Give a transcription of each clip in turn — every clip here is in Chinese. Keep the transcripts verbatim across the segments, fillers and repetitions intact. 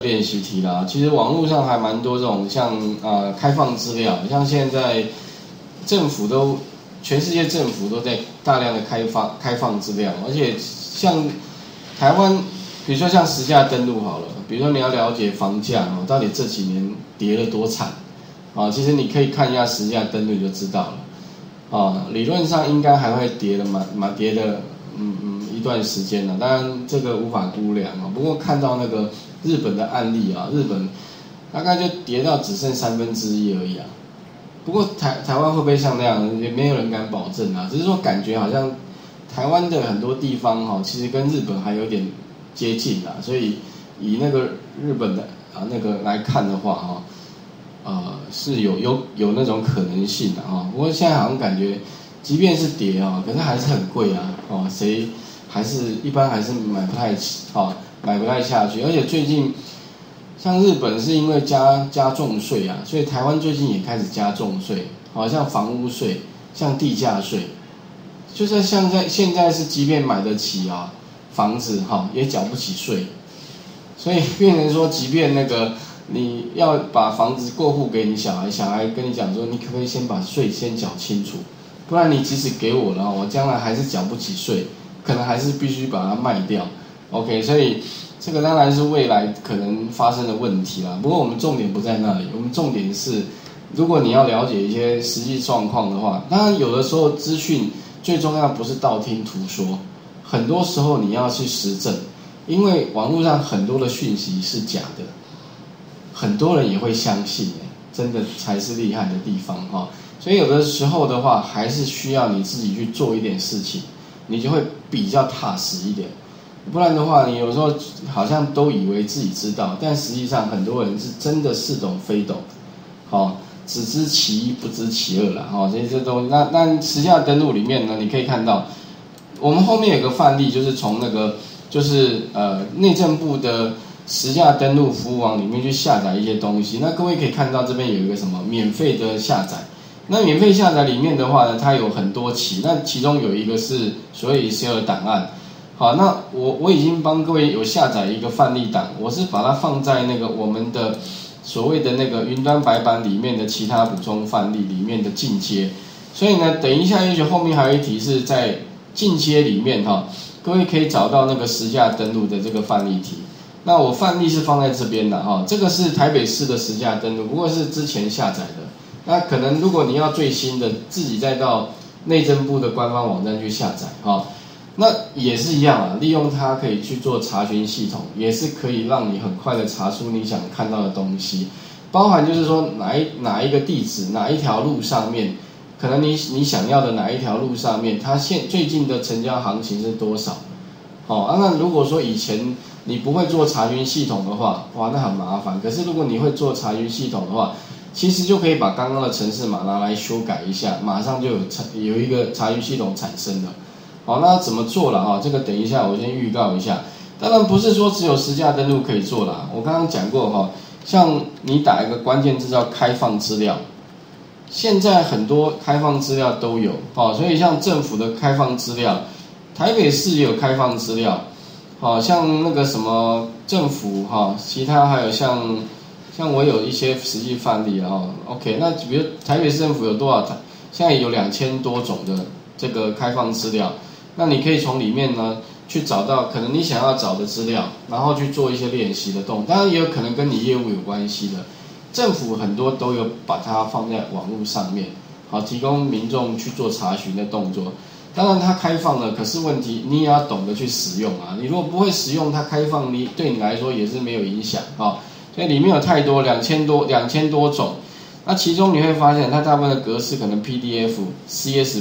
练习题啦。其实网络上还蛮多这种像呃开放资料，像现在政府都全世界政府都在大量的开放开放资料，而且像台湾，比如说像实价登录好了，比如说你要了解房价哦，到底这几年跌了多惨啊，其实你可以看一下实价登录就知道了啊，理论上应该还会跌的蛮蛮跌的，嗯嗯。一段时间了，当然这个无法估量啊。不过看到那个日本的案例啊，日本大概就跌到只剩三分之一而已啊。不过台台湾会不会像那样，也没有人敢保证啊。只是说感觉好像台湾的很多地方哈，其实跟日本还有点接近啊。所以以那个日本的啊那个来看的话哈，呃是有有有那种可能性的啊。不过现在好像感觉，即便是跌啊，可是还是很贵啊。哦，谁？还是一般还是买不太起，好、哦、买不太下去，而且最近像日本是因为加加重税啊，所以台湾最近也开始加重税，好、哦、像房屋税、像地价税，就是像在现在是即便买得起啊房子哈、哦，也缴不起税，所以变成说，即便那个你要把房子过户给你小孩，小孩跟你讲说，你可不可以先把税先缴清楚，不然你即使给我了，我将来还是缴不起税。可能还是必须把它卖掉 ，OK， 所以这个当然是未来可能发生的问题啦。不过我们重点不在那里，我们重点是，如果你要了解一些实际状况的话，当然有的时候资讯最重要不是道听途说，很多时候你要去实证，因为网络上很多的讯息是假的，很多人也会相信，真的才是厉害的地方哈。所以有的时候的话，还是需要你自己去做一点事情。你就会比较踏实一点，不然的话，你有时候好像都以为自己知道，但实际上很多人是真的似懂非懂，好、哦，只知其一不知其二啦，哈、哦，所以这都那那实价登录里面呢，你可以看到，我们后面有个范例，就是从那个就是呃内政部的实价登录服务网里面去下载一些东西，那各位可以看到这边有一个什么免费的下载。那免费下载里面的话呢，它有很多期，那其中有一个是所谓 Excel 档案。好，那我我已经帮各位有下载一个范例档，我是把它放在那个我们的所谓的那个云端白板里面的其他补充范例里面的进阶。所以呢，等一下也许后面还有一题是在进阶里面哈，各位可以找到那个实价登录的这个范例题。那我范例是放在这边的哈，这个是台北市的实价登录，不过是之前下载的。那可能如果你要最新的，自己再到内政部的官方网站去下载哈、哦，那也是一样啊，利用它可以去做查询系统，也是可以让你很快的查出你想看到的东西，包含就是说哪一哪一个地址，哪一条路上面，可能你你想要的哪一条路上面，它现最近的成交行情是多少？哦，啊、那如果说以前你不会做查询系统的话，哇，那很麻烦。可是如果你会做查询系统的话，其实就可以把刚刚的程式码拿来修改一下，马上就有有一个查询系统产生了。好，那怎么做了哈？这个等一下我先预告一下。当然不是说只有实价登录可以做啦，我刚刚讲过哈，像你打一个关键字叫开放资料，现在很多开放资料都有，好，所以像政府的开放资料，台北市也有开放资料，好，像那个什么政府哈，其他还有像。像我有一些实际范例啊 ，OK， 那比如台北市政府有多少台？现在有两千多种的这个开放资料，那你可以从里面呢去找到可能你想要找的资料，然后去做一些练习的动作，当然也有可能跟你业务有关系的。政府很多都有把它放在网络上面，好，提供民众去做查询的动作。当然它开放了，可是问题你也要懂得去使用啊。你如果不会使用它开放，你对你来说也是没有影响啊。所以里面有太多两千多两千多种，那其中你会发现它大部分的格式可能 P D F、C S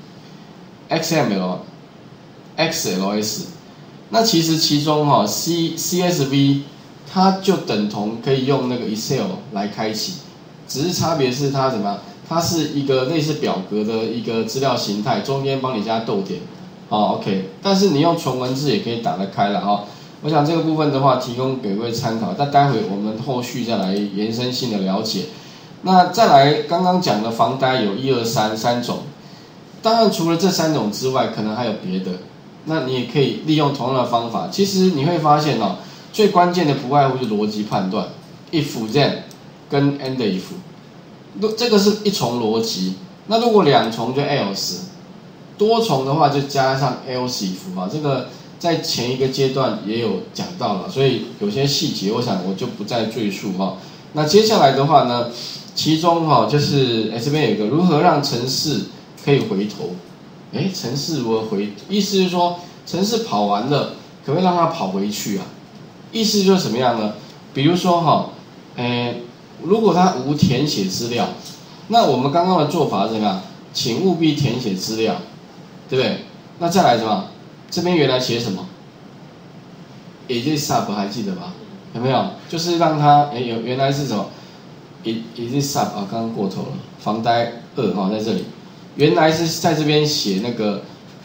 V、X M L、X L S， 那其实其中哈 C C S V 它就等同可以用那个 Excel 来开启，只是差别是它怎么样？它是一个类似表格的一个资料形态，中间帮你加逗点，好 OK， 但是你用纯文字也可以打得开了哈。我想这个部分的话，提供给各位参考。但待会我们后续再来延伸性的了解。那再来，刚刚讲的房贷有一二三三种，当然除了这三种之外，可能还有别的。那你也可以利用同样的方法。其实你会发现哦， 最关键的不外乎是逻辑判断 ，if then 跟 and if， 这个是一重逻辑。那如果两重就 else， 多重的话就加上 else if 啊，这个在前一个阶段也有讲到了，所以有些细节我想我就不再赘述哈。那接下来的话呢，其中哈就是这边有一个如何让程式可以回头，哎，程式如何回？意思是说程式跑完了，可不可以让它跑回去啊？意思就是什么样呢？比如说哈，哎，如果它无填写资料，那我们刚刚的做法是怎么样？请务必填写资料，对不对？那再来什么？这边原来写什么 ？is sub 还记得吧？有没有？就是让它哎有原来是什么 ？is sub 啊，刚刚过头了，防呆二哈在这里，原来是在这边写那个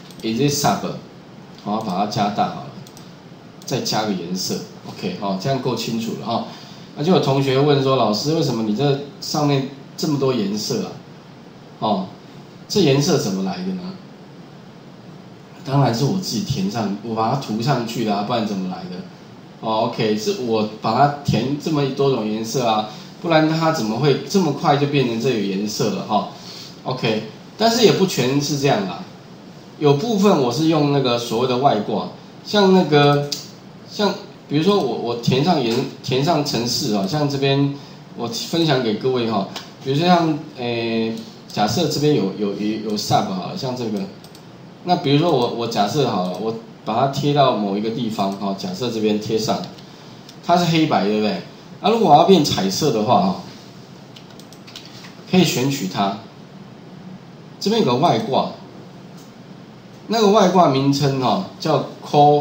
is sub， 好，把它加大好了，再加个颜色 ，OK， 好，这样够清楚了哈。那就有同学问说，老师为什么你这上面这么多颜色啊？哦，这颜色怎么来的呢？当然是我自己填上，我把它涂上去的啊，不然怎么来的？哦 ，OK， 是我把它填这么多种颜色啊，不然它怎么会这么快就变成这个颜色了哈 ？OK， 但是也不全是这样啦，有部分我是用那个所谓的外挂，像那个像比如说我我填上颜填上程式啊，像这边我分享给各位哈，比如说像诶假设这边有有有有 sub 好了，像这个。那比如说我我假设好了，我把它贴到某一个地方哈，假设这边贴上，它是黑白对不对？那、啊、如果我要变彩色的话哈，可以选取它，这边有个外挂，那个外挂名称哈叫 call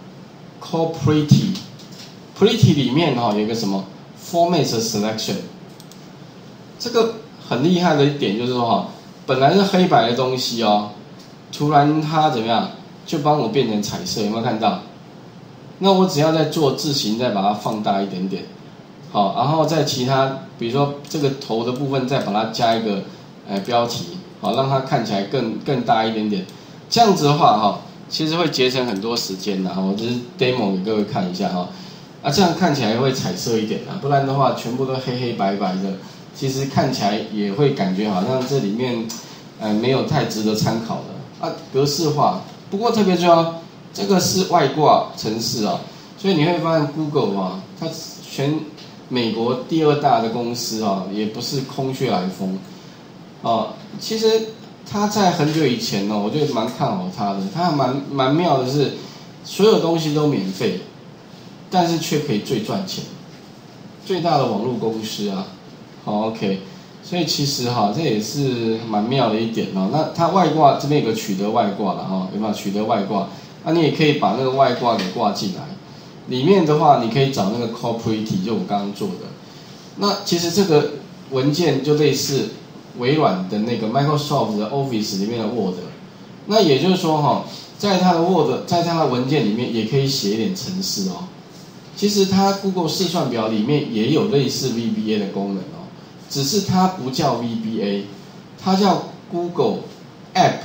call pretty pretty 里面哈有一个什么 format selection， 这个很厉害的一点就是说哈，本来是黑白的东西哦。突然它怎么样，就帮我变成彩色，有没有看到？那我只要再做字形，再把它放大一点点，好，然后在其他，比如说这个头的部分，再把它加一个呃标题，好，让它看起来更更大一点点。这样子的话哈，其实会节省很多时间的哈。我只是 demo 给各位看一下哈，啊，这样看起来会彩色一点啊，不然的话全部都黑黑白白的，其实看起来也会感觉好像这里面呃没有太值得参考的。啊，格式化，不过特别重要，这个是外挂程式啊，所以你会发现 Google 啊，它全美国第二大的公司啊，也不是空穴来风啊。其实它在很久以前呢、哦，我就蛮看好它的，它还蛮蛮妙的是，所有东西都免费，但是却可以最赚钱，最大的网络公司啊，好 OK。所以其实哈，这也是蛮妙的一点哦。那它外挂这边有个取得外挂了哈，有没有取得外挂？那你也可以把那个外挂给挂进来。里面的话，你可以找那个 call pretty， 就我刚刚做的。那其实这个文件就类似微软的那个 Microsoft 的 Office 里面的 Word。那也就是说哈，在它的 Word， 在它的文件里面也可以写一点程式哦。其实它 Google 试算表里面也有类似 V B A 的功能哦。只是它不叫 V B A， 它叫 Google App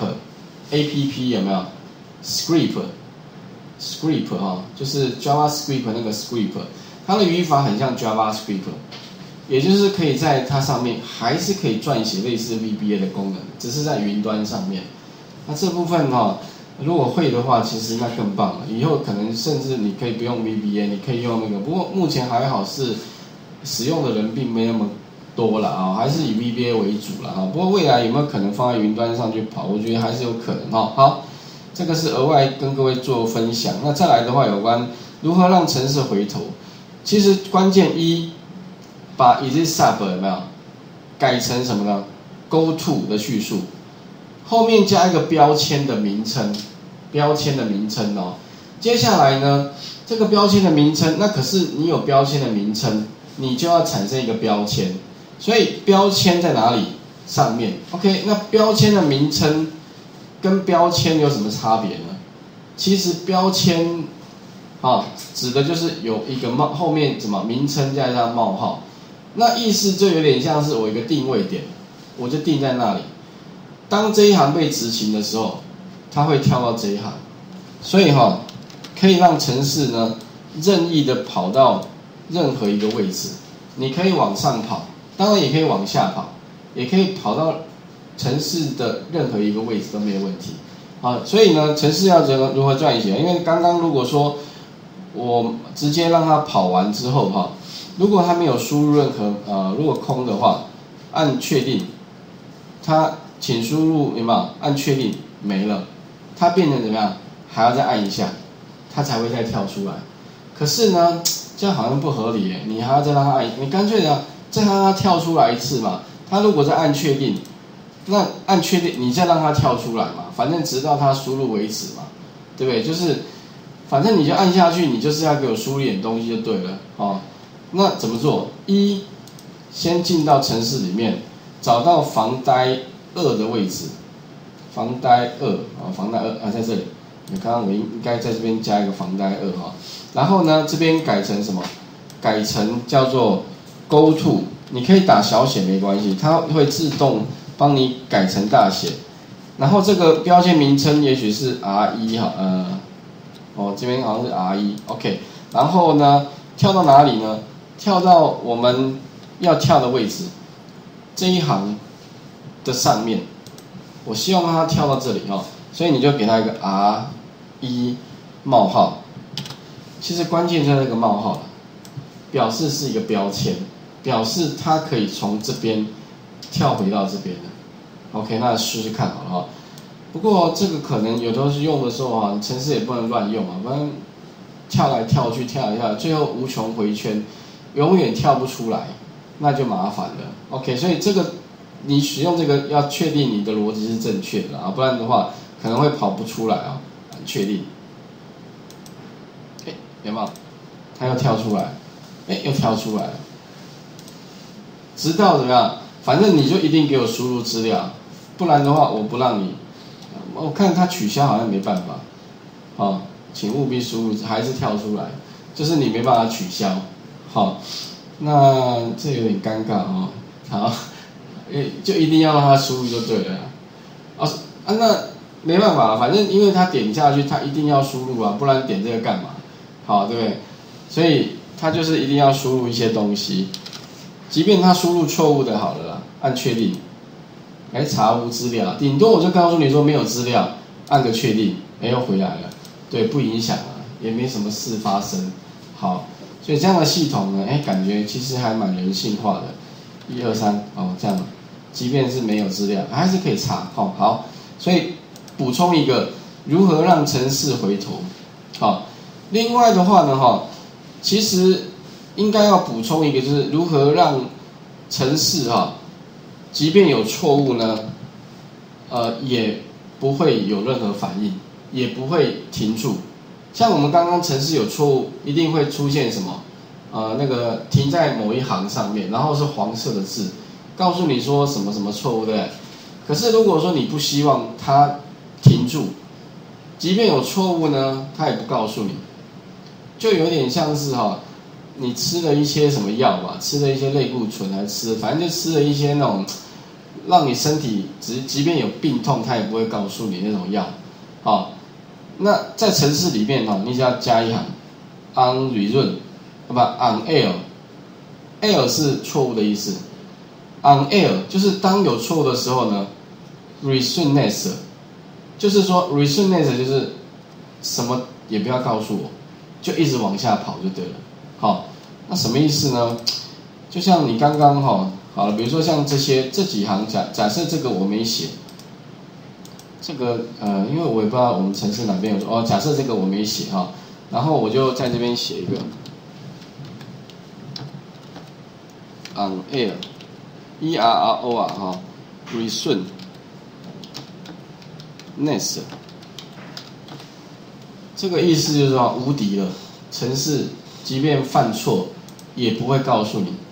A P P 有没有 ？Script Script 哈，就是 JavaScript 那个 Script， 它的语法很像 JavaScript， 也就是可以在它上面还是可以撰写类似 V B A 的功能，只是在云端上面。那这部分哈，如果会的话，其实那更棒了。以后可能甚至你可以不用 V B A， 你可以用那个。不过目前还好是使用的人并没那么多了啊，还是以 V B A 为主了哈。不过未来有没有可能放在云端上去跑？我觉得还是有可能哈。好，这个是额外跟各位做分享。那再来的话，有关如何让程式回头，其实关键一，把 is sub 有没有改成什么呢 ？Go to 的叙述，后面加一个标签的名称，标签的名称哦。接下来呢，这个标签的名称，那可是你有标签的名称，你就要产生一个标签。所以标签在哪里？上面 ，OK。那标签的名称跟标签有什么差别呢？其实标签啊，指的就是有一个冒后面什么名称加上冒号，那意思就有点像是我一个定位点，我就定在那里。当这一行被执行的时候，它会跳到这一行，所以哈、哦，可以让程式呢任意的跑到任何一个位置，你可以往上跑，当然也可以往下跑，也可以跑到程式的任何一个位置都没有问题。啊，所以呢，程式要如何如何撰写？因为刚刚如果说我直接让它跑完之后哈，如果它没有输入任何呃，如果空的话，按确定，它请输入有没有？按确定没了，它变成怎么样？还要再按一下，它才会再跳出来。可是呢，这样好像不合理耶，你还要再让它按，你干脆呢再让它跳出来一次嘛。它如果再按确定。那按确定，你再让它跳出来嘛，反正直到它输入为止嘛，对不对？就是，反正你就按下去，你就是要给我输入点东西就对了，哦。那怎么做？一，先进到程式里面，找到防呆二的位置，防呆二啊，防呆二啊在这里。你刚刚我应该在这边加一个防呆二哈，然后呢这边改成什么？改成叫做 Go to， 你可以打小写没关系，它会自动。帮你改成大写，然后这个标签名称也许是 R 一 哈，呃，哦这边好像是 R 一 ，OK， 然后呢跳到哪里呢？跳到我们要跳的位置，这一行的上面，我希望让它跳到这里哈，所以你就给它一个 R 一 冒号，其实关键在这个冒号了，表示是一个标签，表示它可以从这边跳回到这边的。OK， 那试试看好了哈。不过这个可能有的时候用的时候啊，程式也不能乱用啊，不然跳来跳去，跳来跳去，最后无穷回圈，永远跳不出来，那就麻烦了。OK， 所以这个你使用这个要确定你的逻辑是正确的啊，不然的话可能会跑不出来啊。确定，哎，有没有？它又跳出来，哎，又跳出来了，直到怎么样？反正你就一定给我输入资料。不然的话，我不让你。我看它取消好像没办法，好，请务必输入，还是跳出来，就是你没办法取消，好，那这有点尴尬哦，好，就一定要让它输入就对了，啊啊那没办法，反正因为它点下去，它一定要输入啊，不然点这个干嘛？好，对不对？所以它就是一定要输入一些东西，即便它输入错误的，好了啦，按确定。哎，查无资料，顶多我就告诉你说没有资料，按个确定，哎又回来了，对，不影响啊，也没什么事发生，好，所以这样的系统呢，哎，感觉其实还蛮人性化的，一二三，哦，这样，即便是没有资料，还是可以查，哦，好，所以补充一个如何让程式回头，好，另外的话呢，哈，其实应该要补充一个就是如何让程式哈。即便有错误呢，呃，也不会有任何反应，也不会停住。像我们刚刚程式有错误，一定会出现什么？呃，那个停在某一行上面，然后是黄色的字，告诉你说什么什么错误，对不对？可是如果说你不希望它停住，即便有错误呢，它也不告诉你，就有点像是哈、哦。你吃了一些什么药吧？吃了一些类固醇，还吃，反正就吃了一些那种，让你身体即即便有病痛，它也不会告诉你那种药。好、哦，那在程式里面哈，你只要加一行 on rerun， 不 on error，error 是错误的意思 ，on error 就是当有错误的时候呢 ，return next， 就是说 return next 就是什么也不要告诉我，就一直往下跑就对了。好，那什么意思呢？就像你刚刚哈，好了，比如说像这些这几行假假设这个我没写，这个呃，因为我也不知道我们程式哪边有说哦，假设这个我没写哈，然后我就在这边写一个 on air e r r o 啊哈 return next， 这个意思就是说无敌了，程式。即便犯错，也不会告诉你。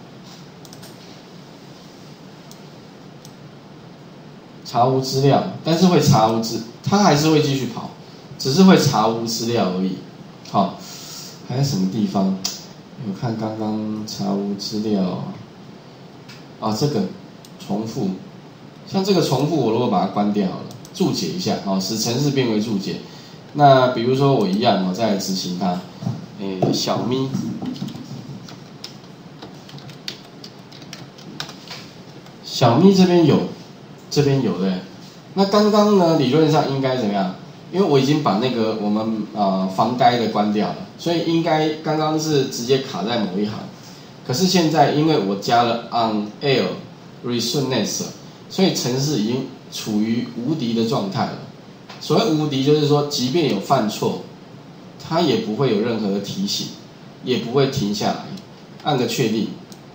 查无资料，但是会查无资，它还是会继续跑，只是会查无资料而已。好，还有什么地方？我看刚刚查无资料啊，这个重复，像这个重复，我如果把它关掉好了，注解一下，好，使程式变为注解。那比如说我一样，我再来执行它。 诶小咪，小咪这边有，这边有对。那刚刚呢，理论上应该怎么样？因为我已经把那个我们呃防呆的关掉了，所以应该刚刚是直接卡在某一行。可是现在因为我加了 on air readiness， 所以程式已经处于无敌的状态了。所谓无敌，就是说即便有犯错，它也不会有任何的提醒，也不会停下来，按个确定。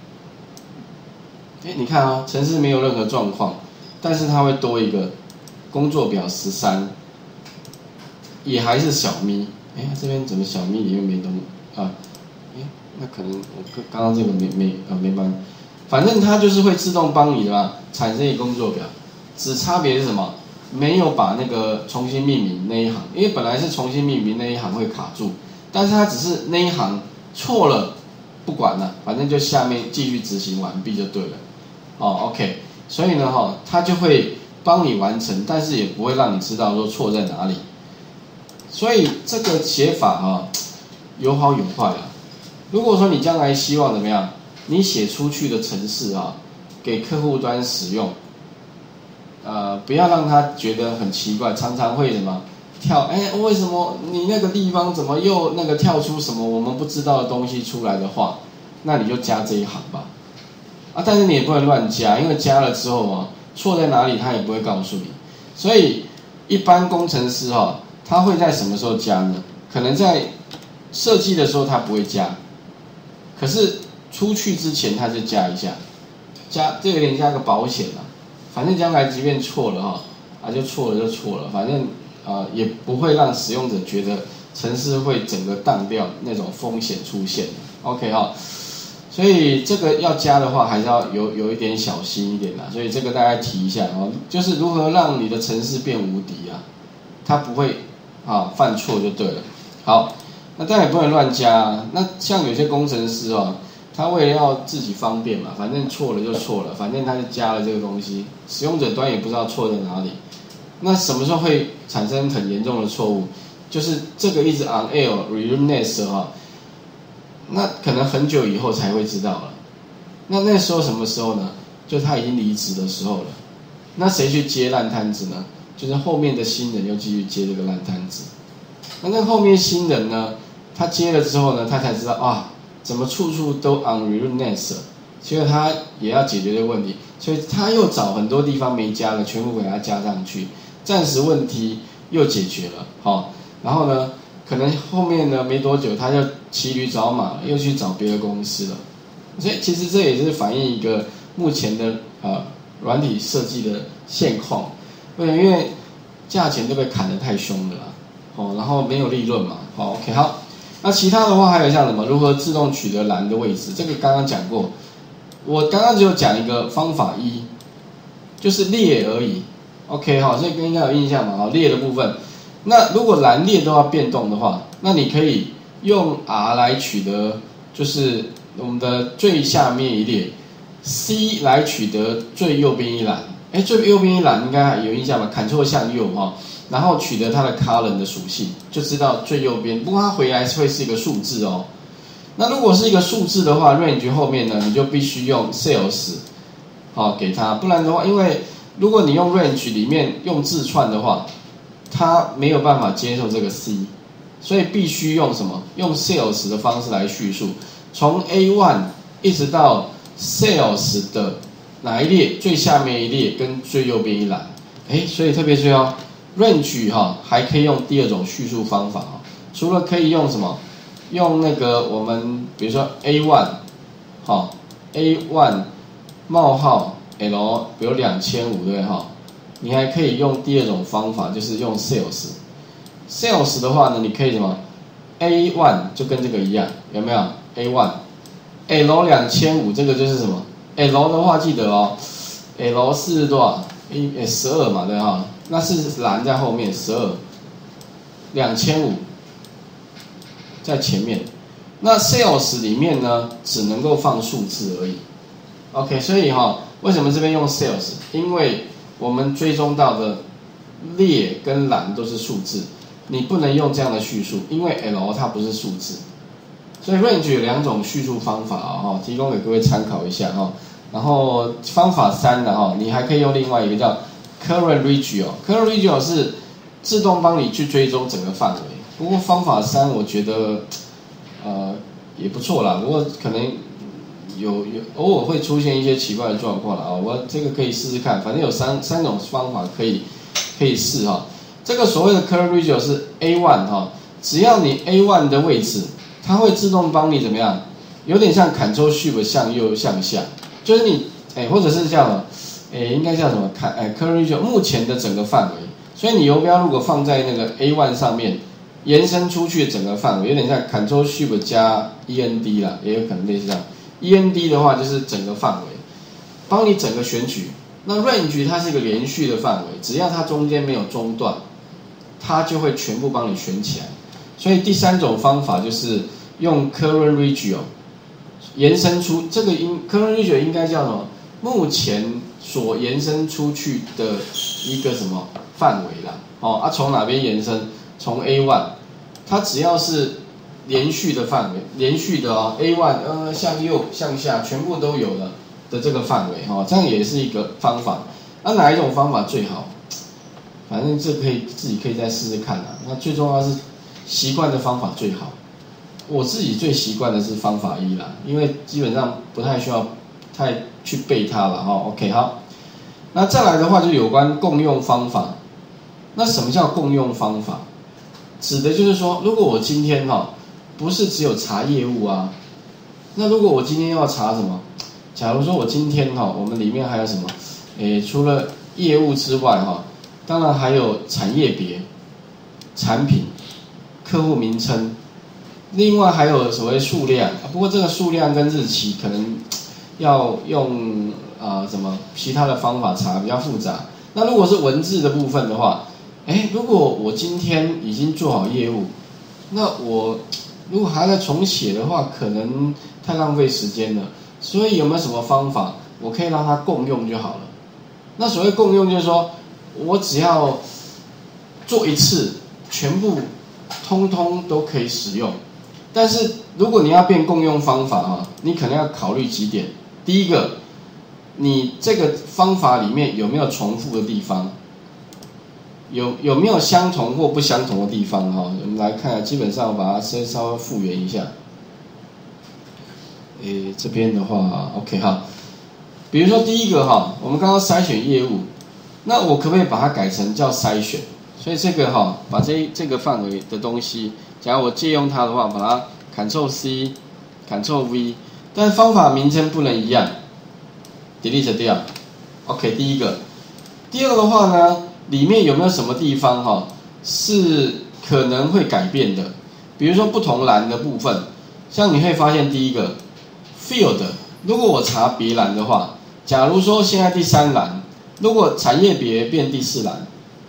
哎，你看哦，程式没有任何状况，但是它会多一个工作表十三，也还是小咪。哎，这边怎么小咪里面没东西啊？哎，那可能我刚刚这个没没啊没办法，反正它就是会自动帮你的嘛，产生一个工作表，只差别是什么？没有把那个重新命名那一行，因为本来是重新命名那一行会卡住，但是它只是那一行错了，不管了，反正就下面继续执行完毕就对了。哦 ，OK， 所以呢，哈、哦，它就会帮你完成，但是也不会让你知道说错在哪里。所以这个写法哈、哦，有好有坏啊。如果说你将来希望怎么样，你写出去的程式啊，给客户端使用。呃，不要让他觉得很奇怪，常常会什么跳，哎，为什么你那个地方怎么又那个跳出什么我们不知道的东西出来的话，那你就加这一行吧，啊，但是你也不能乱加，因为加了之后啊，错在哪里他也不会告诉你，所以一般工程师哈、哦，他会在什么时候加呢？可能在设计的时候他不会加，可是出去之前他就加一下，加这有点加个保险啦。反正将来即便错了哈，啊就错了就错了，反正啊、呃、也不会让使用者觉得程式会整个当掉那种风险出现。OK 哈，所以这个要加的话还是要有有一点小心一点啦。所以这个大家提一下哦，就是如何让你的程式变无敌啊，它不会啊犯错就对了。好，那当然也不能乱加、啊。那像有些工程师哦。他为了要自己方便嘛，反正错了就错了，反正他就加了这个东西，使用者端也不知道错在哪里。那什么时候会产生很严重的错误？就是这个一直 on air readiness 哈，那可能很久以后才会知道了。那那时候什么时候呢？就他已经离职的时候了。那谁去接烂摊子呢？就是后面的新人又继续接这个烂摊子。那那后面新人呢，他接了之后呢，他才知道啊。怎么处处都 on readiness， 所以他也要解决这个问题，所以他又找很多地方没加了，全部给他加上去，暂时问题又解决了，好、哦，然后呢，可能后面呢没多久他就骑驴找马，又去找别的公司了，所以其实这也是反映一个目前的呃软体设计的现况，为因为价钱都被砍得太凶了啦，哦，然后没有利润嘛，好、哦、，OK 好。那其他的话还有像什么？如何自动取得栏的位置？这个刚刚讲过，我刚刚只有讲一个方法一，就是列而已。OK 哈，所以应该有印象嘛？好，列的部分。那如果栏列都要变动的话，那你可以用 R 来取得，就是我们的最下面一列 ，C 来取得最右边一栏。哎，最右边一栏应该有印象吧 ？Ctrl 向右哈。然后取得它的 column 的属性，就知道最右边。不过它回来会是一个数字哦。那如果是一个数字的话 ，range 后面呢，你就必须用 sales， 好、哦、给它，不然的话，因为如果你用 range 里面用字串的话，它没有办法接受这个 C， 所以必须用什么？用 sales 的方式来叙述，从 A 一 一直到 sales 的哪一列最下面一列跟最右边一栏。哎，所以特别注意哦。range 哈还可以用第二种叙述方法哈，除了可以用什么，用那个我们比如说 A 一 好 A 一 冒号 L 比如两千五对哈，你还可以用第二种方法，就是用 sales sales 的话呢，你可以什么 A 一 就跟这个一样，有没有 A 一 L 两千五这个就是什么 L 的话记得哦 L 是多少 A 十二嘛对哈。那是栏在后面十二，两千五在前面。那 sales 里面呢，只能够放数字而已。OK， 所以哈、哦，为什么这边用 sales？ 因为我们追踪到的列跟栏都是数字，你不能用这样的叙述，因为 L 它不是数字。 所以 range 有两种叙述方法啊、哦，提供给各位参考一下哈、哦。然后方法三的哈、哦，你还可以用另外一个叫 current regio，current regio 是自动帮你去追踪整个范围。不过方法三我觉得呃也不错啦，不过可能有有偶尔会出现一些奇怪的状况了啊。我这个可以试试看，反正有三三种方法可以可以试哈、哦。这个所谓的 current regio 是 A 一 哈、哦，只要你 A 一 的位置，它会自动帮你怎么样？有点像 Ctrl Shift 向右向下。就是你，哎，或者是叫什么，哎，应该叫什么？看，哎 ，current regio 目前的整个范围。所以你游标如果放在那个 A 一 上面，延伸出去的整个范围，有点像 Ctrl Shift 加 E N D 啦，也有可能类似这样。E N D 的话就是整个范围，帮你整个选取。那 range 它是一个连续的范围，只要它中间没有中断，它就会全部帮你选起来。所以第三种方法就是用 current regio。延伸出这个应 current regio 应该叫什么？目前所延伸出去的一个什么范围啦？哦，啊，从哪边延伸？从 A 一，它只要是连续的范围，连续的哦 ，A 一 呃向右向下全部都有了的这个范围哦，这样也是一个方法。那、啊、哪一种方法最好？反正这可以自己可以再试试看啦。那最重要是习惯的方法最好。我自己最习惯的是方法一啦，因为基本上不太需要太去背它了哈。OK， 好，那再来的话就有关共用方法。那什么叫共用方法？指的就是说，如果我今天哈不是只有查业务啊，那如果我今天要查什么？假如说我今天哈，我们里面还有什么？诶，除了业务之外哈，当然还有产业别、产品、客户名称。另外还有所谓数量，不过这个数量跟日期可能要用啊、呃、什么其他的方法查，比较复杂。那如果是文字的部分的话，哎，如果我今天已经做好业务，那我如果还要再重写的话，可能太浪费时间了。所以有没有什么方法，我可以让它共用就好了？那所谓共用就是说，我只要做一次，全部通通都可以使用。但是如果你要变共用方法哈，你可能要考虑几点。第一个，你这个方法里面有没有重复的地方？有有没有相同或不相同的地方哈？我们来看，基本上我把它稍稍微复原一下。诶，这边的话 ，OK 哈。比如说第一个哈，我们刚刚筛选业务，那我可不可以把它改成叫筛选？所以这个哈，把这这个范围的东西。假如我借用它的话，把它 Ctrl C、Ctrl V， 但方法名称不能一样 ，delete 掉。OK， 第一个，第二个的话呢，里面有没有什么地方哈是可能会改变的？比如说不同栏的部分，像你会发现第一个 Field， 如果我查别栏的话，假如说现在第三栏，如果产业别变第四栏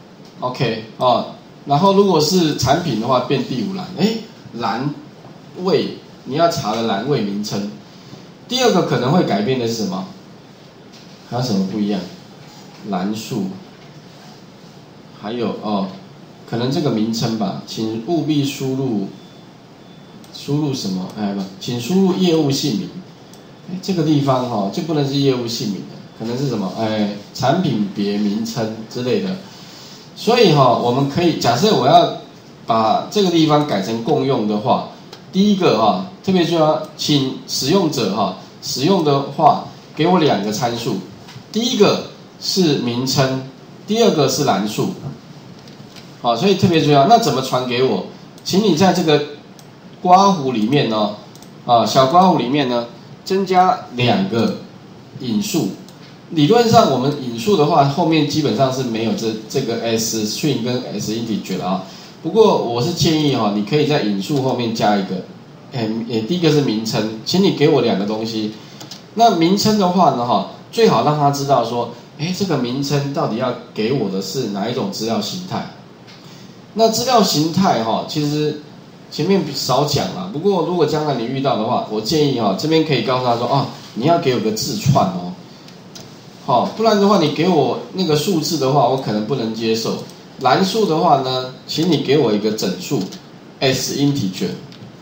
，OK 哦。然后如果是产品的话，变第五栏，哎，栏位你要查的栏位名称。第二个可能会改变的是什么？还有什么不一样？栏数，还有哦，可能这个名称吧，请务必输入输入什么？哎不，请输入业务姓名。哎，这个地方哈、哦、就不能是业务姓名的，可能是什么？哎，产品别名称之类的。所以哈，我们可以假设我要把这个地方改成共用的话，第一个哈，特别重要，请使用者哈使用的话，给我两个参数，第一个是名称，第二个是栏数。好，所以特别重要。那怎么传给我？请你在这个刮弧里面呢，啊小刮弧里面呢，增加两个引数。理论上，我们引数的话，后面基本上是没有这这个 s string 跟 s integer 的啊。不过我是建议哈，你可以在引数后面加一个，诶诶，第一个是名称，请你给我两个东西。那名称的话呢，哈，最好让他知道说，诶，这个名称到底要给我的是哪一种资料形态？那资料形态哈，其实前面少讲了。不过如果将来你遇到的话，我建议哈，这边可以告诉他说，哦，你要给我个字串哦。好，不然的话，你给我那个数字的话，我可能不能接受。栏数的话呢，请你给我一个整数 ，s integer，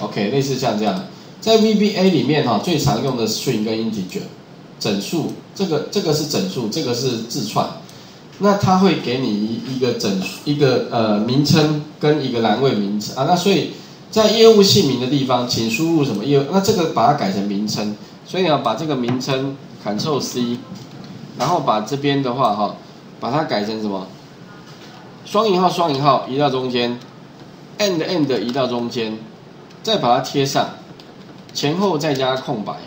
OK， 类似像这样，在 V B A 里面哈、哦，最常用的 string 跟 integer 整数，这个这个是整数，这个是字串。那它会给你一个整一个呃名称跟一个栏位名称啊，那所以在业务姓名的地方，请输入什么业务，那这个把它改成名称，所以你要把这个名称 Ctrl C， 然后把这边的话哈，把它改成什么？双引号双引号移到中间 ，and and 移到中间，再把它贴上，前后再加空白。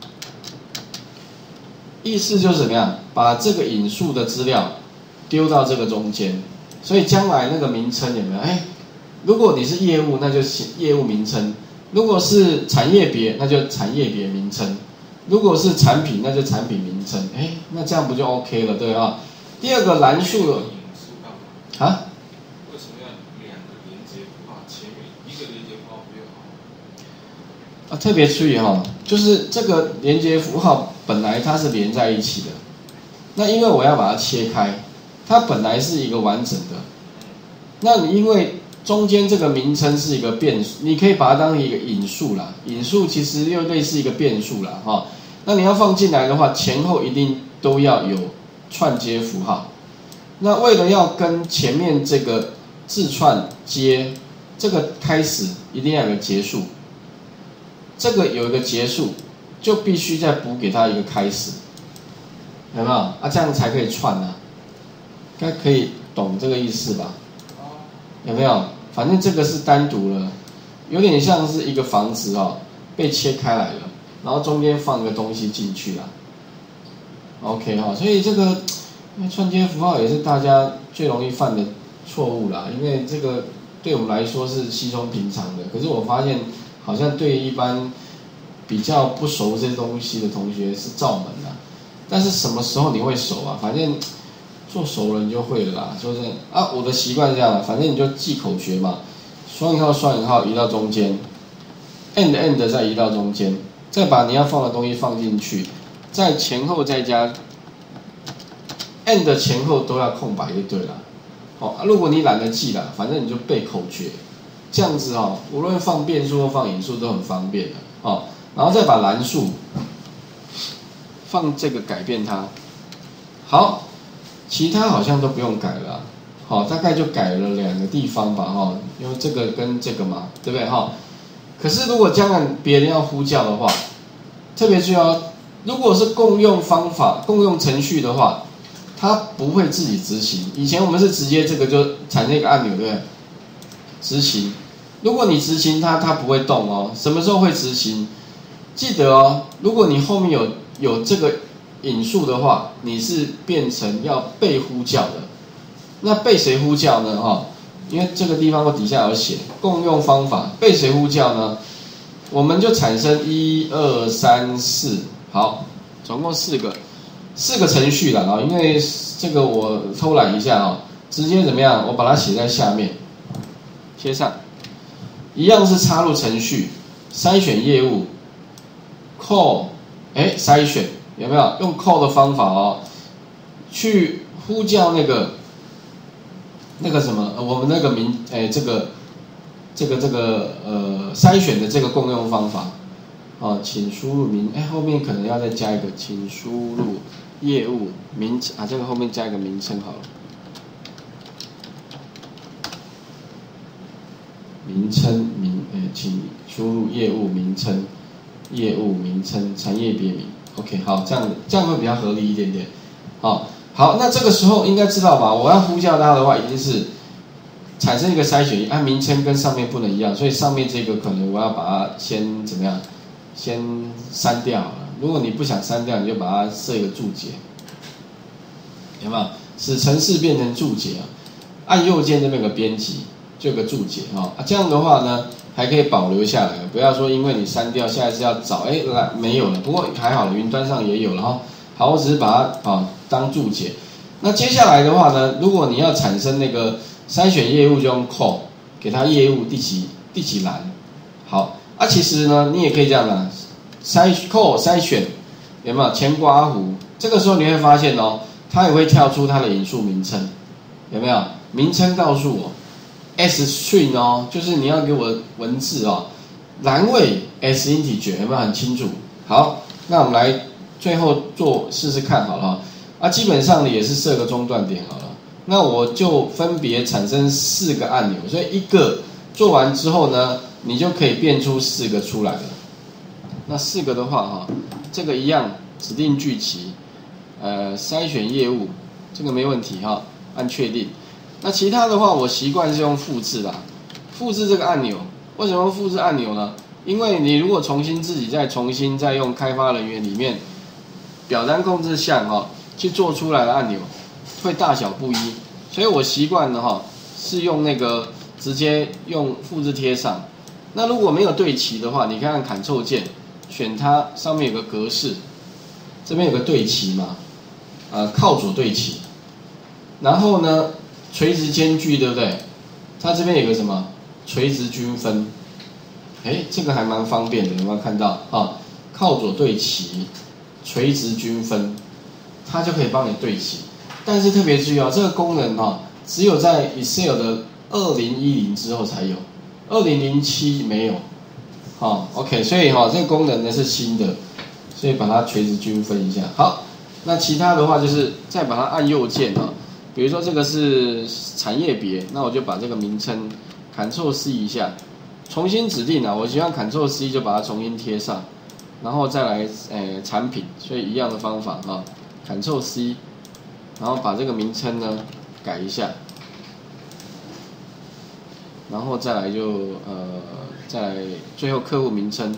意思就是怎么样？把这个引述的资料丢到这个中间，所以将来那个名称有没有？哎，如果你是业务，那就写业务名称；如果是产业别，那就产业别名称；如果是产品，那就产品名称。哎，那这样不就 OK 了，对啊？第二个栏数啊？ 为什么要两个连接符号？前面一个连接符号不就好？ 啊，特别注意哈、哦，就是这个连接符号本来它是连在一起的，那因为我要把它切开。它本来是一个完整的，那你因为中间这个名称是一个变数，你可以把它当成一个引数啦，引数其实又类似一个变数啦，哈。那你要放进来的话，前后一定都要有串接符号。那为了要跟前面这个字串接，这个开始一定要有个结束，这个有一个结束，就必须再补给它一个开始，有没有？啊，这样才可以串啊。应该可以懂这个意思吧？有没有？反正这个是单独了，有点像是一个房子哦，被切开来了，然后中间放个东西进去了。OK 哈、哦，所以这个因为串接符号也是大家最容易犯的错误啦，因为这个对我们来说是稀松平常的，可是我发现好像对一般比较不熟这些东西的同学是罩门啦。但是什么时候你会熟啊？反正。做熟了你就会了啦，说真的啊，我的习惯是这样的，反正你就记口诀嘛，双引号双引号移到中间 ，and and 再移到中间，再把你要放的东西放进去，在前后再加 and 前后都要空白就对了。好、哦啊，如果你懒得记啦，反正你就背口诀，这样子哦，无论放变数或放引数都很方便的哦。然后再把栏数放这个改变它，好。其他好像都不用改了、啊，好，大概就改了两个地方吧，哈，因为这个跟这个嘛，对不对，哈？可是如果将来别人要呼叫的话，特别注意哦，如果是共用方法、共用程序的话，它不会自己执行。以前我们是直接这个就产生一个按钮，对不对？执行。如果你执行它，它不会动哦。什么时候会执行？记得哦，如果你后面有有这个。引述的话，你是变成要被呼叫的，那被谁呼叫呢？哈，因为这个地方我底下有写共用方法，被谁呼叫呢？我们就产生一二三四，好，总共四个，四个程序了啊。因为这个我偷懒一下啊，直接怎么样？我把它写在下面，贴上，一样是插入程序，筛选业务 ，call， 哎，筛选。有没有用 call 的方法哦，去呼叫那个那个什么，我们那个名，哎，这个这个这个呃筛选的这个共用方法，哦，请输入名，哎，后面可能要再加一个，请输入业务名啊，这个后面加一个名称好了，名称名，哎，请输入业务名称，业务名称，产业别名。OK， 好，这样这样会比较合理一点点。好，好，那这个时候应该知道吧？我要呼叫它的话，一定是产生一个筛选，按名称跟上面不能一样，所以上面这个可能我要把它先怎么样？先删掉好了。如果你不想删掉，你就把它设一个注解，有没有？使程式变成注解啊？按右键这边有个编辑，就有个注解啊。这样的话呢？还可以保留下来，不要说因为你删掉，下一次要找，哎，来没有了。不过还好了，云端上也有了哈。好，我只是把它啊当注解。那接下来的话呢，如果你要产生那个筛选业务，就用 call 给它业务第几第几栏。好，啊，其实呢，你也可以这样啦，筛 call 筛选有没有前刮弧？这个时候你会发现哦，它也会跳出它的引述名称，有没有？名称告诉我。S string 哦，就是你要给我文字哦， 栏位 S integer 有没有很清楚？好，那我们来最后做试试看好了哈。啊，基本上呢也是设个中断点好了。那我就分别产生四个按钮，所以一个做完之后呢，你就可以变出四个出来了。那四个的话哈，这个一样指定句期，呃，筛选业务，这个没问题哈，按确定。那其他的话，我习惯是用复制啦，复制这个按钮。为什么复制按钮呢？因为你如果重新自己再重新再用开发人员里面表单控制项哈、哦、去做出来的按钮，会大小不一，所以我习惯的哈是用那个直接用复制贴上。那如果没有对齐的话，你看看 Ctrl 键，选它上面有个格式，这边有个对齐嘛，呃靠左对齐，然后呢垂直间距对不对？它这边有个什么垂直均分，哎，这个还蛮方便的，有没有看到啊？靠左对齐，垂直均分，它就可以帮你对齐。但是特别注意啊，这个功能哈，只有在 Excel 的二零一零之后才有，二零零七没有。好 ，OK， 所以哈，这个功能呢是新的，所以把它垂直均分一下。好，那其他的话就是再把它按右键啊，比如说这个是产业别，那我就把这个名称 Ctrl C 一下，重新指定啊，我希望 Ctrl C 就把它重新贴上，然后再来诶产品，所以一样的方法啊 ，Ctrl C。然后把这个名称呢改一下，然后再来就呃再来最后客户名称，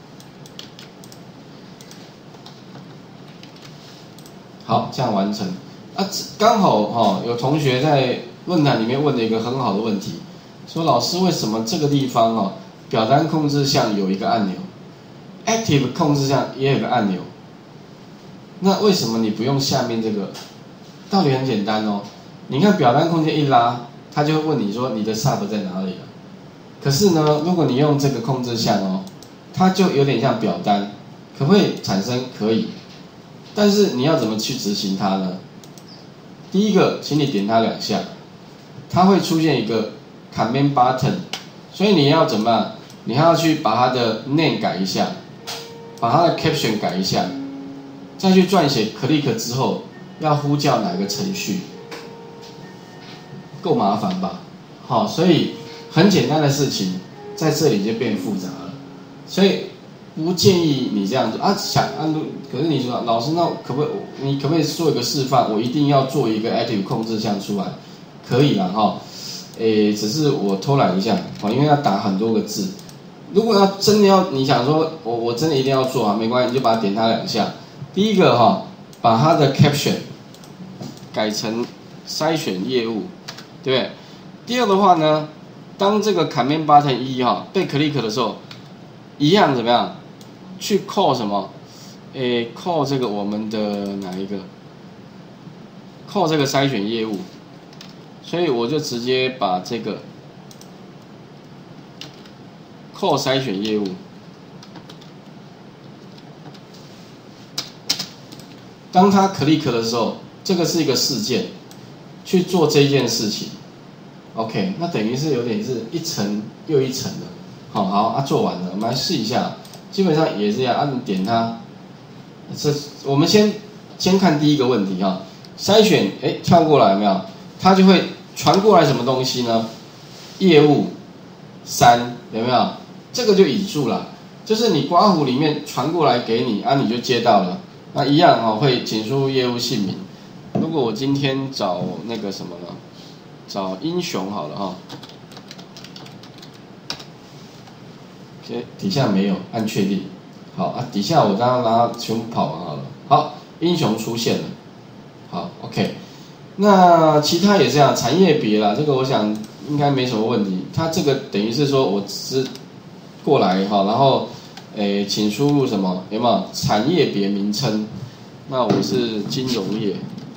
好，这样完成。啊，刚好哈、哦、有同学在论坛里面问了一个很好的问题，说老师为什么这个地方哦表单控制项有一个按钮 ，Active 控制项也有个按钮，那为什么你不用下面这个？道理很简单哦，你看表单空间一拉，他就会问你说你的 sub 在哪里了。可是呢，如果你用这个控制项哦，它就有点像表单，可不可以产生？可以，但是你要怎么去执行它呢？第一个，请你点它两下，它会出现一个 command button， 所以你要怎么样？你还要去把它的 name 改一下，把它的 caption 改一下，再去撰写 click 之后。要呼叫哪个程序？够麻烦吧？好，所以很简单的事情，在这里就变复杂了。所以不建议你这样做啊。想啊，可是你说老师，那可不可以？你可不可以做一个示范？我一定要做一个 active 控制项出来，可以啦哈。诶，只是我偷懒一下啊，因为要打很多个字。如果要真的要你想说，我我真的一定要做啊，没关系，你就把它点它两下。第一个哈。把它的 caption 改成筛选业务，对不对？第二的话呢，当这个 command button 一哈被 click 的时候，一样怎么样？去 call 什么？诶 ，call 这个我们的哪一个 ？call 这个筛选业务，所以我就直接把这个 call 筛选业务。当他 click 的时候，这个是一个事件，去做这件事情 ，OK， 那等于是有点是一层又一层的，好好啊，做完了，我们来试一下，基本上也是这样，按、啊、点它，这我们先先看第一个问题哈、啊，筛选，哎，跳过来有没有？它就会传过来什么东西呢？业务三有没有？这个就引注了，就是你刮胡里面传过来给你，啊，你就接到了。那一样哦，会请输入业务姓名。如果我今天找那个什么呢？找英雄好了哈。OK， 底下没有，按确定。好啊，底下我刚刚让它全部跑完好了。好，英雄出现了。好 ，OK。那其他也这样，产业别啦，这个我想应该没什么问题。它这个等于是说我只是过来哈，然后。诶，请输入什么？有没有产业别名称？那我是金融业，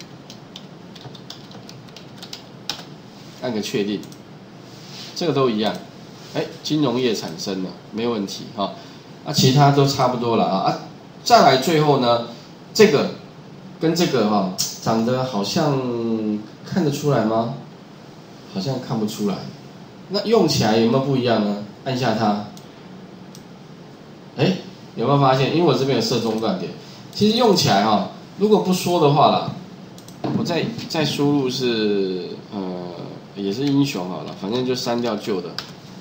按个确定，这个都一样。哎，金融业产生了，没有问题哈。啊，其他都差不多了啊。啊，再来最后呢，这个跟这个哈长得好像看得出来吗？好像看不出来。那用起来有没有不一样呢？按下它。 有没有发现？因为我这边有设中断点，其实用起来哈、哦，如果不说的话啦，我再再输入是呃也是英雄好了，反正就删掉旧的。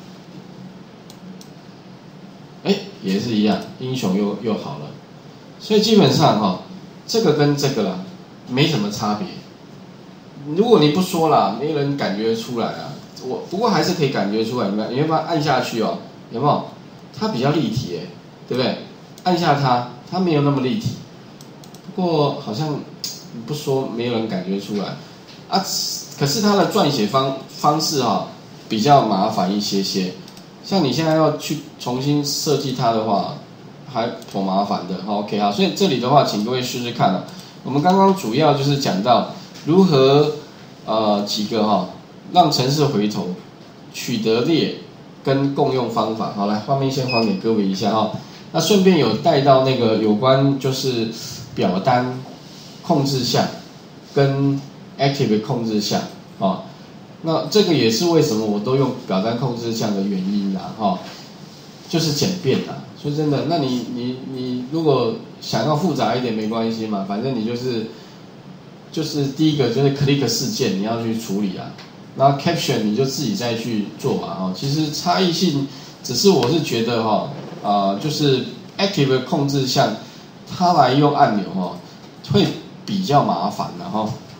哎，也是一样，英雄又又好了，所以基本上哈、哦，这个跟这个啦没什么差别。如果你不说啦，没人感觉出来啊。我不过还是可以感觉出来，你们你会把它按下去哦，有没有？它比较立体哎，对不对？按下它，它没有那么立体。不过好像你不说，没有人感觉出来啊。可是它的撰写方方式哈、哦，比较麻烦一些些。像你现在要去重新设计它的话，还颇麻烦的。好 ，OK 好，所以这里的话，请各位试试看哦。我们刚刚主要就是讲到如何呃几个哈、哦，让程式回头取得列跟共用方法。好，来画面先还给各位一下哈、哦。那顺便有带到那个有关就是表单控制项跟 Active 控制项啊。哦，那这个也是为什么我都用表单控制项的原因啦，哈、哦，就是简便啦。说真的，那你你你如果想要复杂一点没关系嘛，反正你就是就是第一个就是 click 事件你要去处理啊，然后 caption 你就自己再去做嘛，哈、哦，其实差异性只是我是觉得哈、哦，啊、呃，就是 active 控制项它来用按钮哈、哦，会比较麻烦的哈、哦。